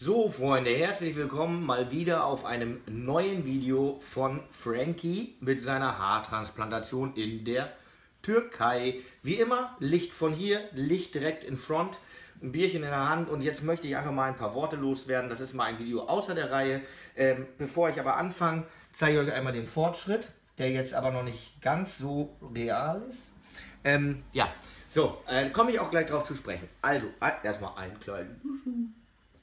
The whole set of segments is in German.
So, Freunde, herzlich willkommen mal wieder auf einem neuen Video von Frankie mit seiner Haartransplantation in der Türkei. Wie immer, Licht von hier, Licht direkt in Front, ein Bierchen in der Hand und jetzt möchte ich einfach mal ein paar Worte loswerden. Das ist mal ein Video außer der Reihe. Bevor ich aber anfange, zeige ich euch einmal den Fortschritt, der jetzt aber noch nicht ganz so real ist. Ja, so, komme ich auch gleich drauf zu sprechen. Also, erstmal einen kleinen...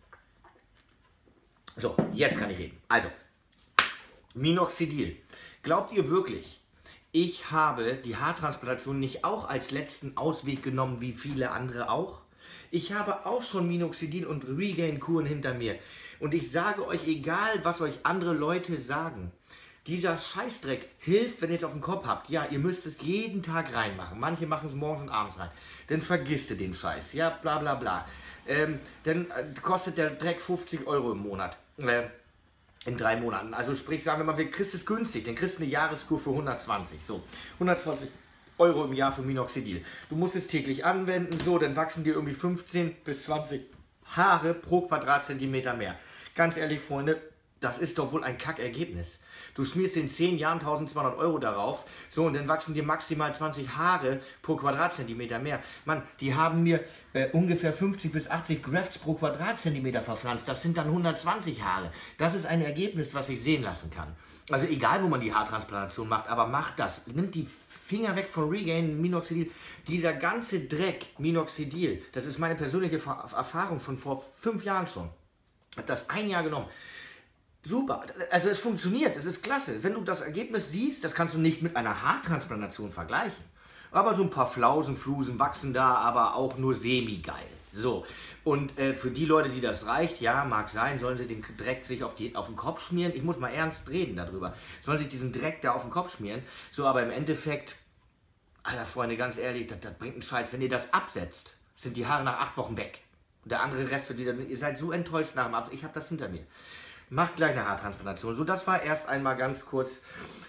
So, jetzt kann ich reden. Also, Minoxidil. Glaubt ihr wirklich, ich habe die Haartransplantation nicht auch als letzten Ausweg genommen, wie viele andere auch? Ich habe auch schon Minoxidil und Regain-Kuren hinter mir. Und ich sage euch, egal was euch andere Leute sagen, dieser Scheißdreck hilft, wenn ihr es auf dem Kopf habt. Ja, ihr müsst es jeden Tag reinmachen. Manche machen es morgens und abends rein. Dann vergisst ihr den Scheiß. Ja, bla bla bla. Dann kostet der Dreck 50 € im Monat. In 3 Monaten. Also sprich, sagen wir mal, wir kriegst es günstig. Dann kriegst du eine Jahreskur für 120. So, 120 € im Jahr für Minoxidil. Du musst es täglich anwenden. So, dann wachsen dir irgendwie 15 bis 20 Haare pro Quadratzentimeter mehr. Ganz ehrlich, Freunde, das ist doch wohl ein Kackergebnis. Du schmierst in 10 Jahren 1200 € darauf, so, und dann wachsen dir maximal 20 Haare pro Quadratzentimeter mehr. Mann, die haben mir ungefähr 50 bis 80 Grafts pro Quadratzentimeter verpflanzt. Das sind dann 120 Haare. Das ist ein Ergebnis, was ich sehen lassen kann. Also egal, wo man die Haartransplantation macht, aber macht das. Nimmt die Finger weg von Regain, Minoxidil. Dieser ganze Dreck, Minoxidil, das ist meine persönliche Erfahrung von vor 5 Jahren schon. Ich habe das 1 Jahr genommen. Super, also es funktioniert, es ist klasse. Wenn du das Ergebnis siehst, das kannst du nicht mit einer Haartransplantation vergleichen. Aber so ein paar Flausen, Flusen wachsen da, aber auch nur semi-geil. So, und für die Leute, die das reicht, ja, mag sein, sollen sie den Dreck sich auf den Kopf schmieren. Ich muss mal ernst reden darüber. Sollen sich diesen Dreck da auf den Kopf schmieren. So, aber im Endeffekt, Alter Freunde, ganz ehrlich, das bringt einen Scheiß. Wenn ihr das absetzt, sind die Haare nach 8 Wochen weg. Und der andere Rest wird wieder, ihr seid so enttäuscht nach dem Absetzen. Ich habe das hinter mir. Macht gleich eine Haartransplantation. So, das war erst einmal ganz kurz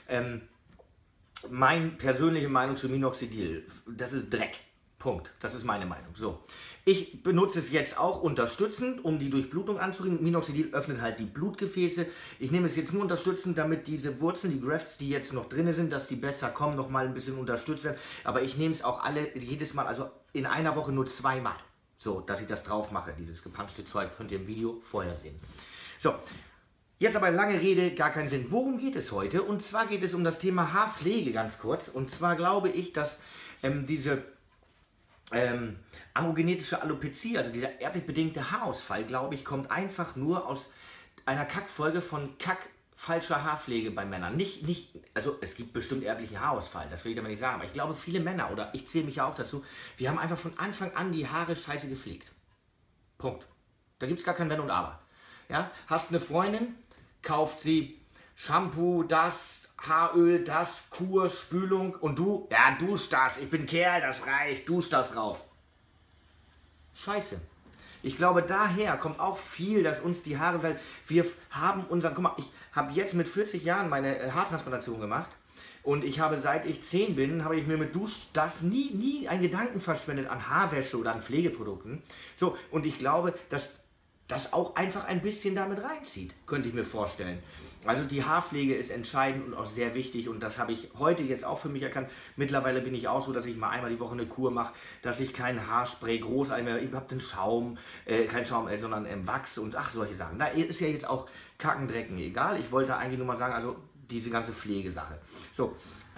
meine persönliche Meinung zu Minoxidil. Das ist Dreck. Punkt. Das ist meine Meinung. So, ich benutze es jetzt auch unterstützend, um die Durchblutung anzuregen. Minoxidil öffnet halt die Blutgefäße. Ich nehme es jetzt nur unterstützend, damit diese Wurzeln, die Grafts, die jetzt noch drin sind, dass die besser kommen, noch mal ein bisschen unterstützt werden. Aber ich nehme es auch jedes Mal, also in einer Woche nur 2 Mal. So, dass ich das drauf mache. Dieses gepanschte Zeug könnt ihr im Video vorher sehen. So, jetzt aber lange Rede, gar keinen Sinn. Worum geht es heute? Und zwar geht es um das Thema Haarpflege ganz kurz. Und zwar glaube ich, dass diese androgenetische Alopezie, also dieser erblich bedingte Haarausfall, glaube ich, kommt einfach nur aus einer Kackfolge von falscher Haarpflege bei Männern. Also es gibt bestimmt erblichen Haarausfall, das will ich damit nicht sagen. Aber ich glaube, viele Männer, oder ich zähle mich ja auch dazu, wir haben einfach von Anfang an die Haare scheiße gepflegt. Punkt. Da gibt es gar kein Wenn und Aber. Ja? Hast eine Freundin, kauft sie Shampoo, das, Haaröl, das, Kur, Spülung und du, ja, dusch das, ich bin Kerl, das reicht, dusch das rauf. Scheiße. Ich glaube, daher kommt auch viel, dass uns die Haare, weil wir haben unseren, guck mal, ich habe jetzt mit 40 Jahren meine Haartransplantation gemacht und ich habe, seit ich 10 bin, habe ich mir mit Dusch das nie einen Gedanken verschwendet an Haarwäsche oder an Pflegeprodukten. So, und ich glaube, dass das auch einfach ein bisschen damit reinzieht, könnte ich mir vorstellen. Also die Haarpflege ist entscheidend und auch sehr wichtig und das habe ich heute jetzt auch für mich erkannt. Mittlerweile bin ich auch so, dass ich mal einmal die Woche eine Kur mache, dass ich kein Haarspray groß einmal, ich habe den Schaum, kein Schaum, sondern Wachs und ach, solche Sachen. Da ist ja jetzt auch Kackendrecken egal. Ich wollte eigentlich nur mal sagen, also diese ganze Pflegesache. So,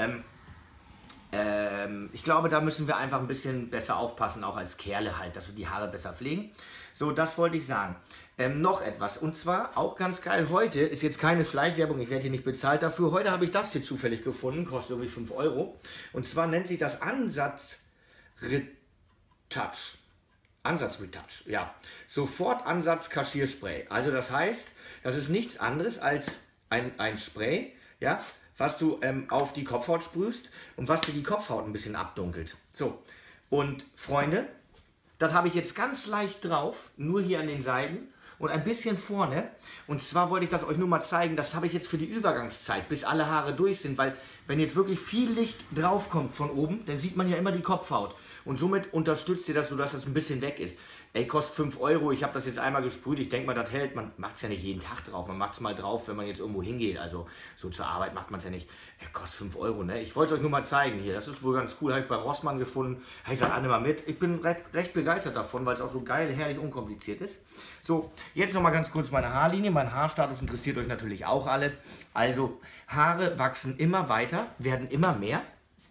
ich glaube, da müssen wir einfach ein bisschen besser aufpassen, auch als Kerle halt, dass wir die Haare besser pflegen. So, das wollte ich sagen. Noch etwas, und zwar auch ganz geil, heute ist jetzt keine Schleichwerbung, ich werde hier nicht bezahlt dafür, heute habe ich das hier zufällig gefunden, kostet irgendwie 5 €, und zwar nennt sich das Ansatz Retouch. Ansatz Retouch, ja. Sofort Ansatz Kaschierspray. Also das heißt, das ist nichts anderes als ein Spray, ja, was du auf die Kopfhaut sprühst und was dir die Kopfhaut ein bisschen abdunkelt. So, und Freunde, das habe ich jetzt ganz leicht drauf, nur hier an den Seiten und ein bisschen vorne. Und zwar wollte ich das euch nur mal zeigen, das habe ich jetzt für die Übergangszeit, bis alle Haare durch sind, weil wenn jetzt wirklich viel Licht drauf kommt von oben, dann sieht man ja immer die Kopfhaut. Und somit unterstützt ihr das, sodass das ein bisschen weg ist. Ey, kostet 5 Euro, ich habe das jetzt einmal gesprüht, ich denke mal, das hält, man macht es ja nicht jeden Tag drauf, man macht es mal drauf, wenn man jetzt irgendwo hingeht, also so zur Arbeit macht man es ja nicht. Kostet 5 Euro, ne? Ich wollte es euch nur mal zeigen hier, das ist wohl ganz cool, habe ich bei Rossmann gefunden, ich sage alle mal mit, ich bin recht begeistert davon, weil es auch so geil, herrlich, unkompliziert ist. So, jetzt nochmal ganz kurz meine Haarlinie, mein Haarstatus interessiert euch natürlich auch alle, also Haare wachsen immer weiter, werden immer mehr.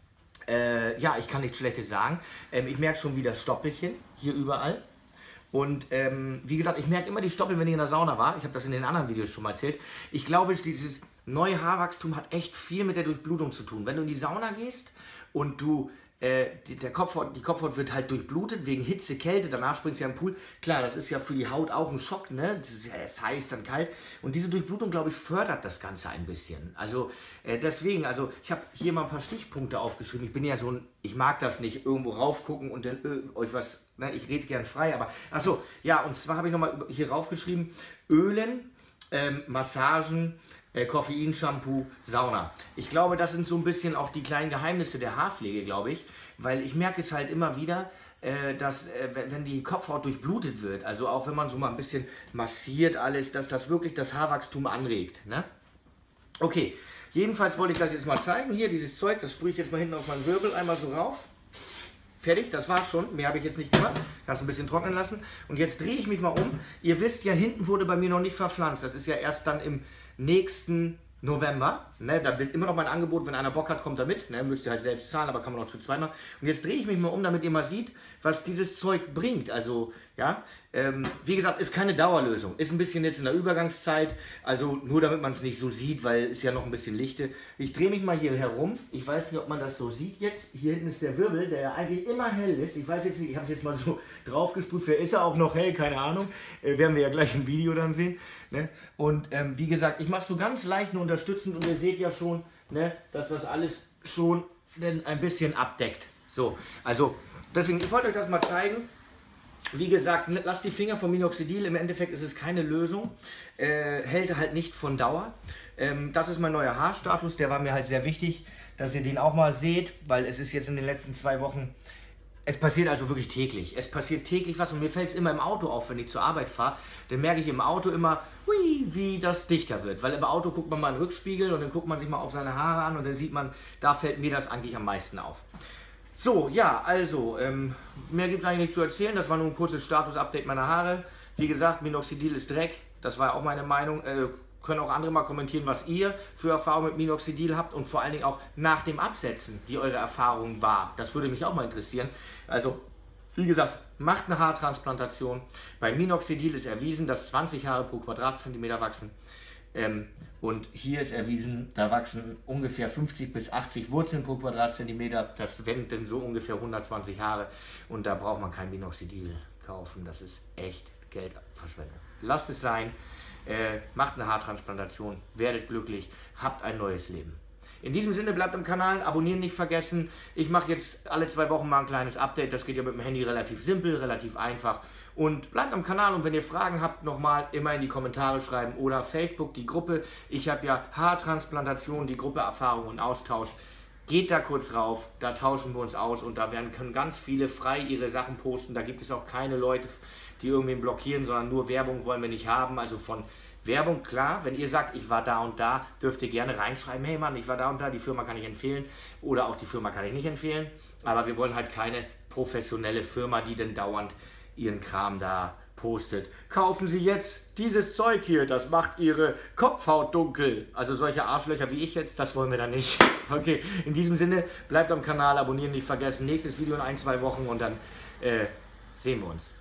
Ja, ich kann nichts Schlechtes sagen, ich merke schon wieder Stoppelchen hier überall. Und wie gesagt, ich merke immer die Stoppeln, wenn ich in der Sauna war. Ich habe das in den anderen Videos schon mal erzählt. Ich glaube, dieses neue Haarwachstum hat echt viel mit der Durchblutung zu tun. Wenn du in die Sauna gehst und du, die Kopfhaut wird halt durchblutet wegen Hitze, Kälte, danach springst du ja im Pool. Klar, das ist ja für die Haut auch ein Schock, ne? Das ist, es ist heiß, dann kalt. Und diese Durchblutung, glaube ich, fördert das Ganze ein bisschen. Also deswegen, also ich habe hier mal ein paar Stichpunkte aufgeschrieben. Ich bin ja so ein, ich mag das nicht, irgendwo raufgucken und dann euch was, ne? Ich rede gern frei, aber, achso, ja, und zwar habe ich nochmal hier raufgeschrieben, Ölen, Massagen, Koffeinshampoo, Sauna. Ich glaube, das sind so ein bisschen auch die kleinen Geheimnisse der Haarpflege, glaube ich, weil ich merke es halt immer wieder, dass wenn die Kopfhaut durchblutet wird, also auch wenn man so mal ein bisschen massiert alles, dass das wirklich das Haarwachstum anregt, ne? Okay, jedenfalls wollte ich das jetzt mal zeigen, hier dieses Zeug, das sprühe ich jetzt mal hinten auf meinen Wirbel einmal so rauf. Fertig, das war's schon. Mehr habe ich jetzt nicht gemacht. Kannst ein bisschen trocknen lassen. Und jetzt drehe ich mich mal um. Ihr wisst ja, hinten wurde bei mir noch nicht verpflanzt. Das ist ja erst dann im nächsten November. Ne, da wird immer noch mein Angebot, wenn einer Bock hat, kommt er mit. Ne, müsst ihr halt selbst zahlen, aber kann man auch zu zweit machen. Und jetzt drehe ich mich mal um, damit ihr mal seht, was dieses Zeug bringt. Also, ja, wie gesagt, ist keine Dauerlösung. Ist ein bisschen jetzt in der Übergangszeit. Also nur damit man es nicht so sieht, weil es ja noch ein bisschen Lichte. Ich drehe mich mal hier herum. Ich weiß nicht, ob man das so sieht jetzt. Hier hinten ist der Wirbel, der ja eigentlich immer hell ist. Ich weiß jetzt nicht, ich habe es jetzt mal so drauf gesprüht. Wer ist er auch noch hell? Keine Ahnung. Werden wir ja gleich im Video dann sehen. Ne? Und wie gesagt, ich mache es so ganz leicht nur unterstützend und ihr seht ja schon, ne, dass das alles schon ein bisschen abdeckt. So, also deswegen, ich wollte euch das mal zeigen. Wie gesagt, lasst die Finger vom Minoxidil, im Endeffekt ist es keine Lösung, hält halt nicht von Dauer. Das ist mein neuer Haarstatus, der war mir halt sehr wichtig, dass ihr den auch mal seht, weil es ist jetzt in den letzten 2 Wochen, es passiert also wirklich täglich. Es passiert täglich was und mir fällt es immer im Auto auf, wenn ich zur Arbeit fahre, dann merke ich im Auto immer, hui, wie das dichter wird. Weil im Auto guckt man mal in den Rückspiegel und dann guckt man sich mal auf seine Haare an und dann sieht man, da fällt mir das eigentlich am meisten auf. So, ja, also, mehr gibt es eigentlich nicht zu erzählen. Das war nur ein kurzes Status-Update meiner Haare. Wie gesagt, Minoxidil ist Dreck. Das war auch meine Meinung. Können auch andere mal kommentieren, was ihr für Erfahrungen mit Minoxidil habt und vor allen Dingen auch nach dem Absetzen, wie eure Erfahrung war. Das würde mich auch mal interessieren. Also, wie gesagt, macht eine Haartransplantation. Bei Minoxidil ist erwiesen, dass 20 Haare pro Quadratzentimeter wachsen. Und hier ist erwiesen, da wachsen ungefähr 50 bis 80 Wurzeln pro Quadratzentimeter. Das wären dann so ungefähr 120 Haare. Und da braucht man kein Minoxidil kaufen. Das ist echt Geldverschwendung. Lasst es sein. Macht eine Haartransplantation. Werdet glücklich. Habt ein neues Leben. In diesem Sinne, bleibt im Kanal, abonnieren nicht vergessen. Ich mache jetzt alle 2 Wochen mal ein kleines Update. Das geht ja mit dem Handy relativ simpel, relativ einfach. Und bleibt am Kanal und wenn ihr Fragen habt, nochmal immer in die Kommentare schreiben oder Facebook, die Gruppe. Ich habe ja Haartransplantation, die Gruppe Erfahrung und Austausch. Geht da kurz rauf, da tauschen wir uns aus und da können ganz viele frei ihre Sachen posten. Da gibt es auch keine Leute, die irgendwen blockieren, sondern nur Werbung wollen wir nicht haben. Also von Werbung, klar, wenn ihr sagt, ich war da und da, dürft ihr gerne reinschreiben, hey Mann, ich war da und da, die Firma kann ich empfehlen oder auch die Firma kann ich nicht empfehlen. Aber wir wollen halt keine professionelle Firma, die denn dauernd ihren Kram da postet. Kaufen Sie jetzt dieses Zeug hier, das macht Ihre Kopfhaut dunkel. Also solche Arschlöcher wie ich jetzt, das wollen wir dann nicht. Okay, in diesem Sinne, bleibt am Kanal, abonnieren nicht vergessen. Nächstes Video in 1, 2 Wochen und dann sehen wir uns.